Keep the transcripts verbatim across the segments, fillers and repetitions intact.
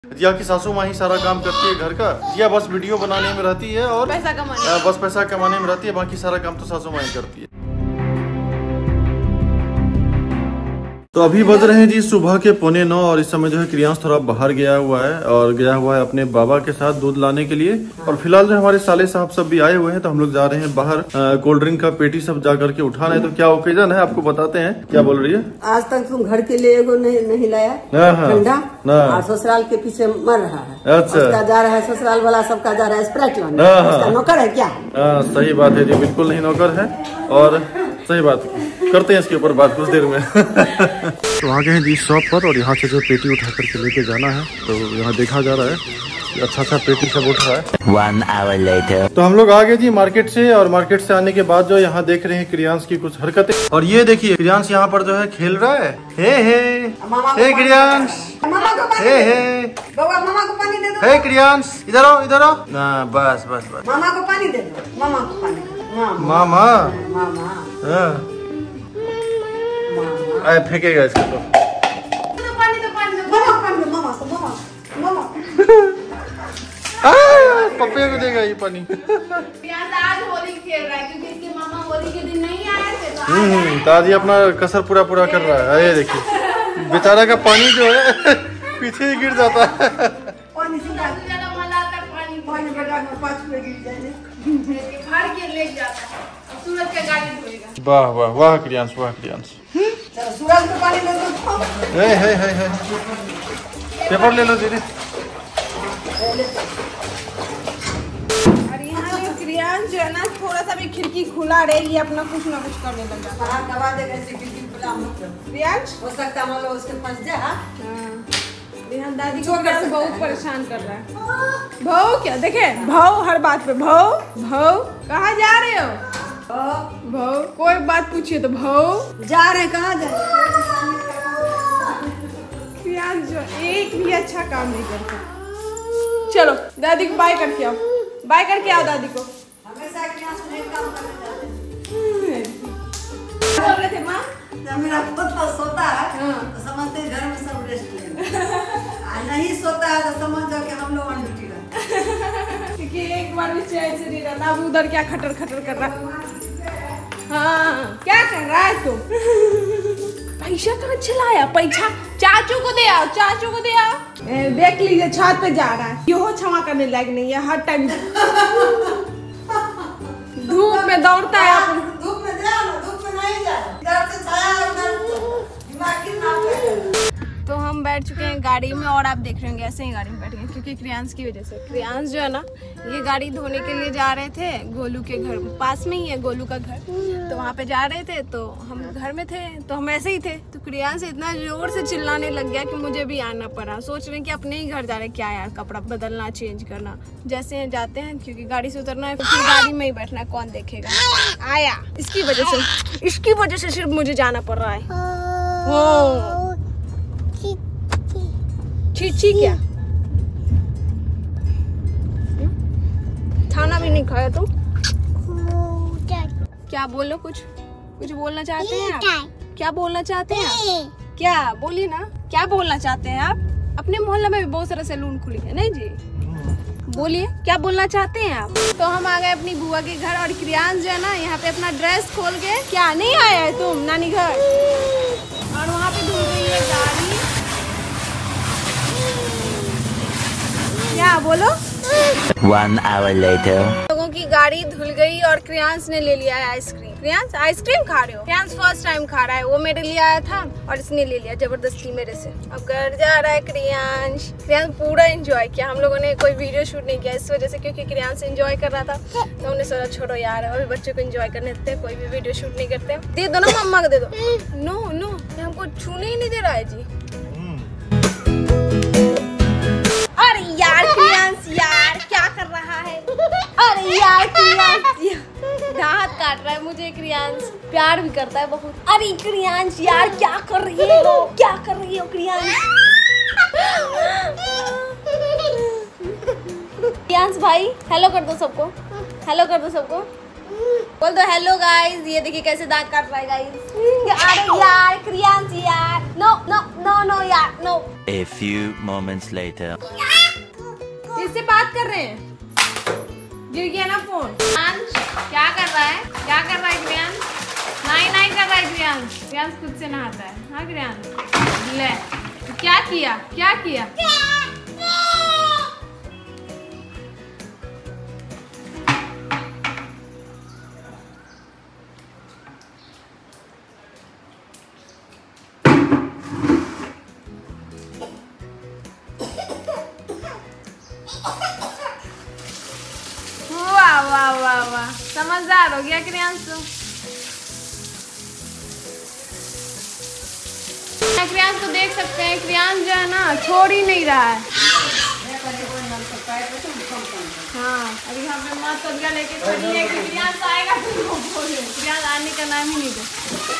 जिया की सासू माँ ही सारा काम करती है घर का। जिया बस वीडियो बनाने में रहती है और पैसा कमाने बस पैसा कमाने में रहती है, बाकी सारा काम तो सासू माँ ही करती है। तो अभी बज रहे हैं जी सुबह के पौने नौ और इस समय जो है क्रियांश थोड़ा बाहर गया हुआ है और गया हुआ है अपने बाबा के साथ दूध लाने के लिए। और फिलहाल जो हमारे साले साहब सब भी आए हुए हैं तो हम लोग जा रहे हैं बाहर कोल्ड ड्रिंक का पेटी सब जा करके उठाना है। तो क्या ओकेजन है आपको बताते हैं। क्या बोल रही है? आज तक तुम घर के लिए एगो नहीं, नहीं लाया ठंडा और ससुराल के पीछे मर रहा है। अच्छा जा रहा है ससुराल वाला सबका जा रहा है स्प्राइट लाने। नौकर है क्या? हाँ सही बात है जी, बिल्कुल नहीं नौकर है। और सही बात करते हैं इसके ऊपर बात कुछ देर में। तो आ गए हैं जी शॉप पर और यहाँ से जो पेटी उठा करके लेके जाना है। तो यहाँ देखा जा रहा है कि अच्छा अच्छा पेटी सब उठ रहा है। One hour later. तो हम लोग आ गए जी मार्केट से और मार्केट से आने के बाद जो यहाँ देख रहे हैं क्रियांश की कुछ हरकतें। और ये देखिए क्रियांश यहाँ पर जो है खेल रहा है। हे हे हे क्रियांश, हे हे मामा को पानी दे दो। हे क्रियांश इधर आओ इधर आओ ना, बस बस बस मामा को पानी दे दो। मामा को पानी मामा मामा हाँ फेंकेगा इसको तो। पानी दो पानी दो मामा पानी दो मामा को मामा मामा पप्पे को देगा ये पानी। आज होली खेल रहा है क्योंकि इसके मामा होली के दिन नहीं आए थे तो हम्म ताजी अपना कसर पूरा पूरा कर रहा है। ये देखिए बेचारा का पानी जो है पीछे ही गिर जाता है। पानी से ज्यादा मजा आता है पानी पानी बड़ा में पाँच में गिर जाए भर के ले जाता है। अब सूरज का गाड़ी धोएगा। वाह वाह वाह क्रियांश वाह क्रियांश। चलो सूरज को पानी दे दो। हे हे हे हे पेपर ले लो दीदी। और यहाँ पे क्रियांश जो है ना थोड़ा सा भी खिड़की खुला रहे ये अपना कुछ ना कुछ करने लग जाता है। बाहर दबा देगा ऐसे खिड़की खुला मत। क्रियांश हो सकता मान लो उसके फंस जा। यहाँ दादी को कर बहुत परेशान कर रहा है। भाऊ क्या देखे भाऊ हर बात पे भाऊ भाऊ कहाँ जा रहे हो? भाऊ कोई बात पूछिए तो भाऊ जा रहे कहाँ जा रहे? क्रियांश जो एक भी अच्छा काम नहीं करता। चलो दादी को बाय करके आओ, बाय करके आओ दादी को। हमेशा क्लास में काम करने जाते। बोल रहे थे माँ जब मेरा पोता सोता है तो समझते घर में सब रेस्ट लेंगे। नहीं सोता है तो समझ जाओ कि हम लोग ऑन ड्यूटी रहते। क्योंकि एक बार भी चैन से नहीं रहता। अब उधर क्या खटर खटर कर रहा है? हाँ क्या कर रहा है तुम? पैसा कहाँ चलाया? पैसा चाचू को दे आओ, चाचू को दे आओ। ए, देख लीजिए छत पे जा रहा है। यो क्षमा करने लायक नहीं है। हर टाइम धूप में दौड़ता है। आप धूप में जाओ ना, धूप में नहीं जाओ। इधर से छाया उधर दिमाग कितना पे। तो हम बैठ चुके हैं गाड़ी में और आप देख रहे होंगे ऐसे ही गाड़ी में बैठ गए क्योंकि क्रियांश की वजह से। क्रियांश जो है ना ये गाड़ी धोने के लिए जा रहे थे गोलू के घर, पास में ही है गोलू का घर। तो वहाँ पे जा रहे थे तो हम घर में थे तो हम ऐसे ही थे। तो क्रियांश इतना जोर से चिल्लाने लग गया कि मुझे भी आना पड़ा। सोच रहे हैं कि अपने ही घर जा रहे क्या यार, कपड़ा बदलना चेंज करना। जैसे जाते हैं क्योंकि गाड़ी से उतरना है फिर गाड़ी में ही बैठना है, कौन देखेगा। आया इसकी वजह से इसकी वजह से सिर्फ मुझे जाना पड़ रहा है। चीची क्या खाना भी नहीं खाया तुम? क्या बोलो, कुछ कुछ बोलना चाहते हैं आप? क्या बोलना चाहते हैं आप? क्या बोलिए ना, क्या बोलना चाहते हैं आप? अपने मोहल्ले में भी बहुत सारा सैलून खुली है नहीं जी, बोलिए क्या बोलना चाहते हैं आप? तो हम आ गए अपनी बुआ के घर और क्रियांश जो है ना यहाँ पे अपना ड्रेस खोल के, क्या नहीं आया है तुम नानी घर? और वहाँ पे धुल रही है गाड़ी। क्या बोलो? One hour later. लोगों की गाड़ी धुल गई और क्रियांश ने ले लिया है आइसक्रीम। क्रियांश आइसक्रीम खा रहे हो? क्रियांश फर्स्ट टाइम खा रहा है। वो मेरे लिए आया था और इसने ले लिया जबरदस्ती मेरे से। अब घर जा रहा है क्रियांश। क्रियांश पूरा एंजॉय किया। हम लोगों ने कोई वीडियो शूट नहीं किया इस वजह से क्योंकि क्रियांश एंजॉय कर रहा था। तो हमने सोचा छोड़ो यार अभी बच्चों को एंजॉय करने देते, कोई भी वीडियो शूट नहीं करते। दे दो ना मम्मा को दे दो। नो नो हमको छूने ही नहीं दे रहा है जी। अरे यार क्रियांश यार क्या कर रहा है? अरे यार क्रियांश दांत काट रहा है मुझे। क्रियांश प्यार भी करता है बहुत। अरे क्रियांश यार क्या कर रही हो, क्या कर रही हो क्रियांश? क्रियांश भाई हेलो कर दो सबको, हेलो कर दो सबको, बोल दो हेलो गाइस। ये देखिए कैसे दांत काट रहा है गाइस। अरे यार क्रियांश यार नो नो नो नो यार no. A few moments later. किससे बात कर रहे हैं? गिर गया ना फोन। क्रियांश क्या कर रहा है? क्या कर रहा है क्रियांश? नहीं नहीं कर रहा है क्रियांश। क्रियांश खुद से नहाता है। हाँ क्रियांश ले तो क्या किया क्या किया? वाह वाह वाह वाह समझदार हो गया क्रियांश। क्रियांश को देख सकते हैं, क्रियांश जो है ना छोड़ ही नहीं रहा है। हाँ अभी यहाँ पे माँ सब्जिया लेके खड़ी है कि क्रियांश आएगा तो वो बोले। क्रियांश आने का नाम ही नहीं दे।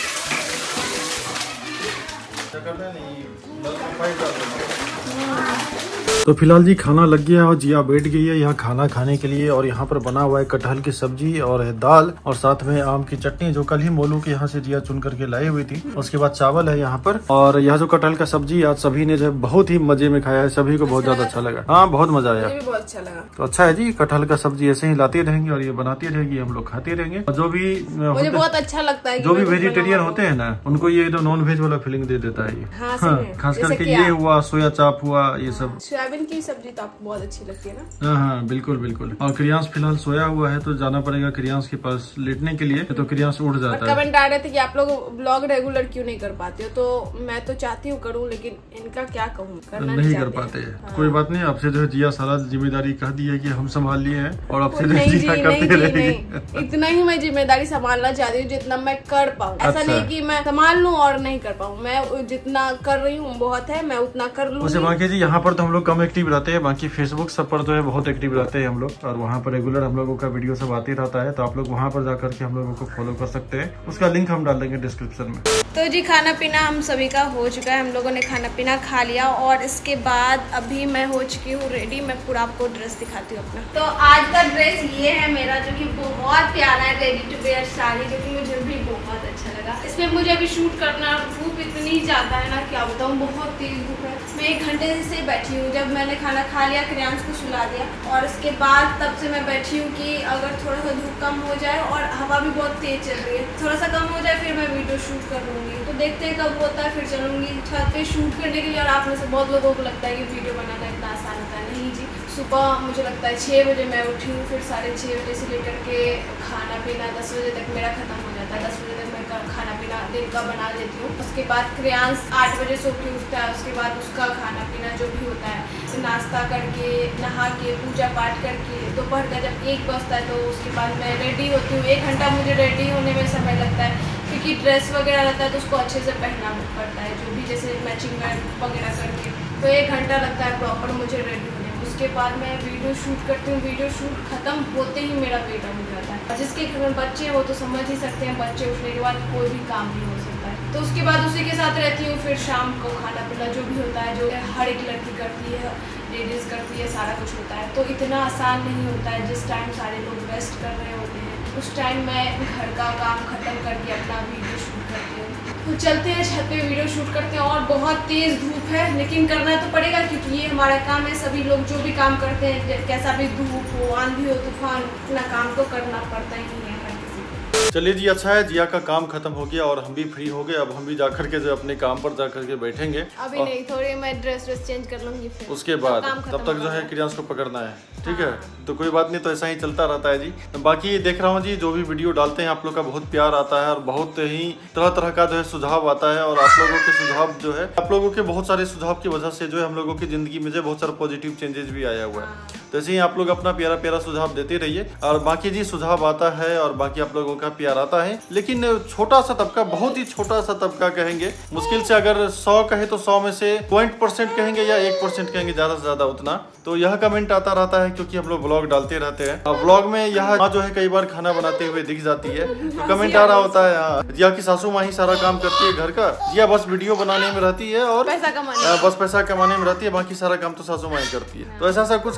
तो फिलहाल जी खाना लग गया और जिया बैठ गई है यहाँ खाना खाने के लिए। और यहाँ पर बना हुआ है कटहल की सब्जी और है दाल और साथ में आम की चटनी जो कल ही मोलू के यहाँ से जिया चुन करके लाई हुई थी। उसके बाद चावल है यहाँ पर। और यह जो कटहल का सब्जी आज सभी ने जो है बहुत ही मजे में खाया है, सभी को बहुत ज्यादा अच्छा लगा। हाँ बहुत मजा आया, बहुत अच्छा लगा। तो अच्छा है जी, कटहल का सब्जी ऐसे ही लाते रहेंगे और ये बनाती रहेगी, हम लोग खाते रहेंगे। और जो भी मुझे बहुत अच्छा लगता है जो भी वेजिटेरियन होते हैं ना उनको ये तो नॉन वेज वाला फीलिंग दे देता है ये। खास करके ये हुआ सोया चाप हुआ ये सब। सोयाबीन की सब्जी तो आपको बहुत अच्छी लगती है ना? हाँ हाँ बिल्कुल बिल्कुल। और क्रियांश फिलहाल सोया हुआ है तो जाना पड़ेगा क्रियांश के पास लेटने के लिए, तो क्रियांश उठ जाता है। कमेंट आ रहे थे कि आप लोग ब्लॉग रेगुलर क्यों नहीं कर पाते हो, तो मैं तो चाहती हूँ करूँ लेकिन इनका क्या कहूँ, करना नहीं कर पाते हैं। हाँ। कोई बात नहीं, आपसे जो है जिया सारा जिम्मेदारी कह दी है कि हम संभाल लिए हैं और आपसे जिया करते रहेंगे। इतना ही मैं जिम्मेदारी संभालना चाहती हूँ जितना मैं कर पाऊँ। ऐसा नहीं कि मैं संभाल लूँ और नहीं कर पाऊँ, मैं जितना कर रही हूँ बहुत है, मैं उतना कर लूँ। वैसे बाकी जी यहाँ पर तो हम लोग कम एक्टिव रहते हैं, बाकी फेसबुक सब पर जो है बहुत एक्टिव रहते हैं हम लोग और वहाँ पर रेगुलर हम लोगों का वीडियो सब आते रहता है, तो आप लोग वहाँ पर जाकर के हम लोगों को फॉलो कर सकते हैं। उसका लिंक हम डाल देंगे डिस्क्रिप्शन में। तो जी खाना पीना हम सभी का हो चुका है, हम लोगों ने खाना पीना खा लिया और इसके बाद अभी मैं हो चुकी हूँ रेडी। मैं पूरा आपको ड्रेस दिखाती हूँ अपना। तो आज का ड्रेस ये है मेरा जो कि बहुत प्यारा है, रेडी टू वेयर साड़ी, जो कि मुझे भी बहुत अच्छा लगा। इसमें मुझे अभी शूट करना, धूप इतनी ज्यादा है ना क्या बताऊँ, बहुत तेज धूप है। मैं एक घंटे से बैठी हूँ, जब मैंने खाना खा लिया क्रियांश को सुला दिया और उसके बाद तब से मैं बैठी हूँ कि अगर थोड़ा सा धूप कम हो जाए और हवा भी बहुत तेज चल रही है, थोड़ा सा कम हो जाए फिर मैं वीडियो शूट कर लूँगी। तो देखते हैं कब होता है, फिर चलूँगी छत पे शूट करने के लिए। और आप में से बहुत लोगों को लगता है कि वीडियो बनाना इतना आसान होता है, नहीं जी। सुबह मुझे लगता है छः बजे मैं उठी हूँ, फिर साढ़े छः बजे से लेकर के खाना पीना दस बजे तक मेरा खत्म हो जाता है। दस बजे तक मैं खाना पीना दिन का बना लेती हूँ। उसके बाद क्रियांश आठ बजे सो के उठता है, उसके बाद उसका खाना पीना जो भी होता है, तो नाश्ता करके नहा के पूजा पाठ करके दोपहर का जब एक बजता है तो उसके बाद मैं रेडी होती हूँ। एक घंटा मुझे रेडी होने में समय लगता है क्योंकि ड्रेस वगैरह रहता है तो उसको अच्छे से पहनना पड़ता है, जो भी जैसे मैचिंग वगैरह करके, तो एक घंटा लगता है प्रॉपर मुझे रेडी होने में। उसके बाद मैं वीडियो शूट करती हूँ, वीडियो शूट खत्म होते ही मेरा बेटा हो जाता है। जिसके घर में बच्चे हो तो समझ ही सकते हैं, बच्चे उठने के बाद कोई भी काम नहीं हो सकता है। तो उसके बाद उसी के साथ रहती हूँ। फिर शाम को खाना पीना जो भी होता है, जो हर एक लड़की करती है, लेडीज़ करती है, सारा कुछ होता है। तो इतना आसान नहीं होता है। जिस टाइम सारे लोग रेस्ट कर रहे होते हैं उस टाइम मैं घर का काम खत्म करके अपना वीडियो शूट करती हूँ। तो चलते हैं छत पे वीडियो शूट करते हैं। और बहुत तेज़ धूप है लेकिन करना तो पड़ेगा क्योंकि ये हमारा काम है। सभी लोग जो भी काम करते हैं, कैसा भी धूप हो, आंधी हो, तूफान, अपना काम तो करना पड़ता ही है हर किसी को। चलिए जी, अच्छा है जिया का काम खत्म हो गया और हम भी फ्री हो गए। अब हम भी जाकर के जो अपने काम पर जाकर के बैठेंगे। अभी नहीं, थोड़ी मैं ड्रेस ड्रेस चेंज कर लूंगी फिर उसके बाद तब तक जो है क्रियांश को पकड़ना है, ठीक है। तो कोई बात नहीं, तो ऐसा ही चलता रहता है जी। बाकी देख रहा हूँ जी, जो भी वीडियो डालते हैं आप लोग का बहुत प्यार आता है और बहुत ही तरह तरह का जो है सुझाव आता है। और आप लोगों के सुझाव जो है, आप लोगों के बहुत सारे सुझाव की वजह से जो है हम लोगों की जिंदगी में जो बहुत सारा पॉजिटिव चेंजेस भी आया हुआ है। तो ऐसे ही आप लोग अपना प्यारा प्यारा सुझाव देते रहिए। और बाकी जी सुझाव आता है और बाकी आप लोगों का प्यार आता है, लेकिन छोटा सा तबका, बहुत ही छोटा सा तबका कहेंगे, मुश्किल से अगर सौ कहे तो सौ में से पॉइंट परसेंट कहेंगे या एक परसेंट कहेंगे, ज्यादा से ज्यादा उतना। तो यह कमेंट आता रहता है क्योंकि हम लोग ब्लॉग डालते रहते हैं और ब्लॉग में यह माँ जो है कई बार खाना बनाते हुए दिख जाती है, तो कमेंट आ रहा होता है हाँ, जिया की सासू माँ ही सारा काम करती है घर का, जिया बस वीडियो बनाने में रहती है और पैसा कमाने बस पैसा कमाने में रहती है, बाकी सारा काम तो सासू माँ ही करती है। तो ऐसा सा कुछ कमेंट आ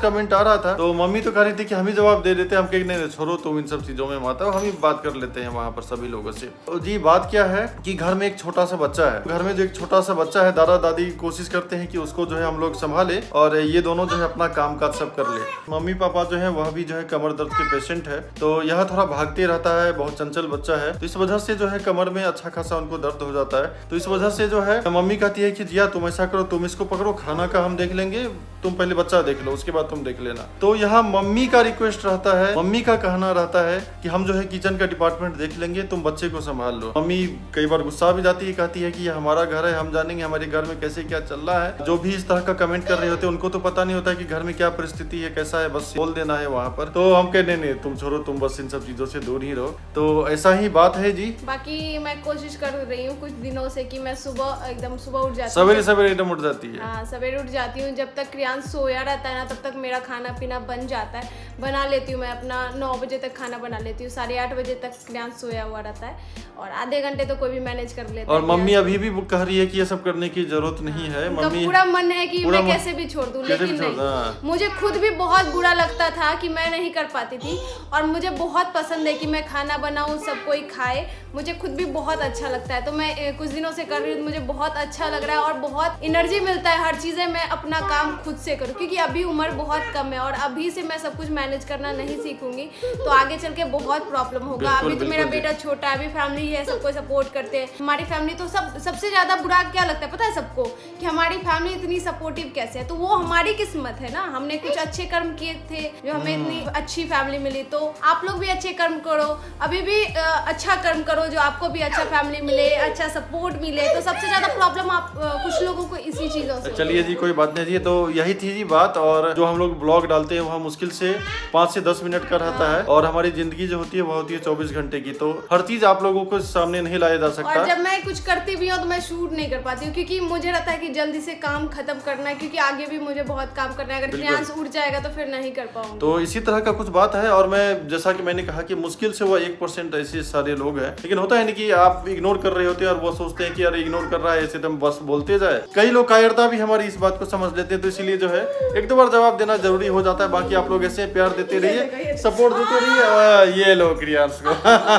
रहा था तो मम्मी तो कह रही थी कि हम ही जवाब दे देते, हम कहीं नहीं छोड़ो तुम इन सब चीजों में माता, हम ही बात कर लेते हैं वहाँ पर सभी लोगों से। तो जी बात क्या है कि घर में एक छोटा सा बच्चा है, घर में जो एक छोटा सा बच्चा है, दादा दादी कोशिश करते हैं कि उसको जो है हम लोग संभाले और ये दोनों जो है अपना काम काज सब कर ले। मम्मी पापा जो है वह भी जो है कमर दर्द के पेशेंट है, तो यह थोड़ा भागते रहता है, बहुत चंचल बच्चा है, तो इस वजह से जो है कमर में अच्छा खासा उनको दर्द हो जाता है। तो इस वजह से जो है मम्मी कहती है कि जिया तुम ऐसा करो, तुम इसको पकड़ो, खाना का हम देख लेंगे, तुम पहले बच्चा देख लो उसके बाद तुम देख लेना। तो यहाँ मम्मी का रिक्वेस्ट रहता है, मम्मी का कहना रहता है कि हम जो है किचन का डिपार्टमेंट देख लेंगे, तुम बच्चे को संभाल लो। मम्मी कई बार गुस्सा भी जाती है, कहती है कि ये हमारा घर है, हम जानेंगे हमारे घर में कैसे क्या चल रहा है। जो भी इस तरह का कमेंट कर रहे होते हैं उनको तो पता नहीं होता कि घर में क्या परिस्थिति है, कैसा है, बस बोल देना है वहाँ पर। तो हम कहने नहीं तुम छोड़ो, तुम बस इन सब चीजों से दूर ही रहो। तो ऐसा ही बात है जी। बाकी मैं कोशिश कर रही हूँ कुछ दिनों से कि मैं सुबह एकदम सुबह उठ जाती हूँ, सवेरे सवेरे एकदम उठ जाती है। हाँ सवेरे उठ जाती हूँ, जब तक क्रियांश सोया रहता है ना तब तक मेरा खाना पीना बन जाता है, बना लेती हूँ मैं अपना, नौ बजे तक खाना बना लेती हूँ, साढ़े आठ बजे तक क्रियांश सोया हुआ रहता है और आधे घंटे तो कोई भी मैनेज कर लेता है। और मम्मी अभी भी कह रही है कि ये सब करने की जरूरत नहीं है। मम्मी पूरा मन है कि मैं कैसे भी छोड़ दूं, लेकिन नहीं, मुझे खुद भी बहुत बुरा लगता था कि मैं नहीं कर पाती थी और मुझे बहुत पसंद है कि मैं खाना बनाऊं, सब कोई खाए, मुझे खुद भी बहुत अच्छा लगता है। तो मैं कुछ दिनों से कर रही हूँ, मुझे बहुत अच्छा लग रहा है और बहुत एनर्जी मिलता है, हर चीजें मैं अपना काम खुद से करूँ, क्योंकि अभी उम्र बहुत कम है और अभी से मैं सब कुछ मैनेज करना नहीं सीखूंगी तो आगे चल के बहुत प्रॉब्लम होगा। अभी तो मेरा बेटा छोटा है, अभी फैमिली है, सबको सपोर्ट करते हैं, हमारी फैमिली तो सब सबसे ज्यादा बुरा क्या लगता है पता है सबको, कि हमारी फैमिली इतनी सपोर्टिव कैसे है, तो वो हमारी किस्मत है ना, हमने कुछ अच्छे कर्म किए थे जो हमें इतनी अच्छी फैमिली मिली। तो आप लोग भी अच्छे कर्म करो, अभी भी अच्छा कर्म करो जो आपको भी अच्छा फैमिली मिले, अच्छा सपोर्ट मिले। तो सबसे ज्यादा प्रॉब्लम आप कुछ लोगों को इसी चीजों से। चलिए जी कोई बात नहीं जी, तो यही थी जी बात। और जो हम लोग ब्लॉग डालते हैं वह मुश्किल से पाँच से दस मिनट का रहता है और हमारी जिंदगी जो होती है वह होती है चौबीस घंटे की, तो हर चीज आप लोगों को सामने नहीं लाया जा सकता। और जब मैं कुछ करती भी हूँ तो मैं शूट नहीं कर पाती हूँ, क्योंकि मुझे रहता है कि जल्दी से काम खत्म करना है, क्योंकि आगे भी मुझे बहुत काम करना है, अगर क्रियांश उड़ जाएगा तो फिर नहीं कर पाऊंगी। तो इसी तरह का कुछ बात है। और मैं जैसा कि मैंने कहा कि मुश्किल से वो एक परसेंट ऐसे सारे लोग हैं, लेकिन होता है नहीं कि आप इग्नोर कर रहे होते हैं और वो सोचते हैं कि यार इग्नोर कर रहा है, ऐसे तुम बस बोलते जाए। कई लोग कायरता भी हमारी इस बात को समझ लेते हैं, तो इसीलिए जो है एक दो बार जवाब देना जरूरी हो जाता है। बाकी आप लोग ऐसे प्यार देते रहिए, सपोर्ट देते रहिए। ये लोग क्रियांश को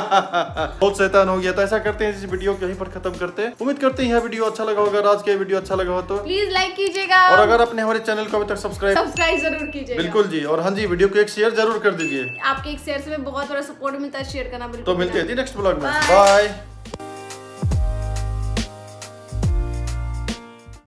बहुत शैतान हो गया, तो ऐसा करते हैं इस वीडियो को यहीं पर खत्म करते हैं। उम्मीद करते हैं यह वीडियो अच्छा लगा होगा, आज के वीडियो अच्छा लगा हो तो प्लीज लाइक कीजिएगा और अगर आपने हमारे चैनल को अभी तक सब्सक्राइब सब्सक्राइब जरूर कीजिएगा। बिल्कुल जी, और हाँ जी वीडियो को एक शेयर जरूर कर दीजिए, आपके एक शेयर से बहुत बड़ा सपोर्ट मिलता है, शेयर करना बिल्कुल। तो मिलते हैं जी नेक्स्ट ब्लॉग में, बाय।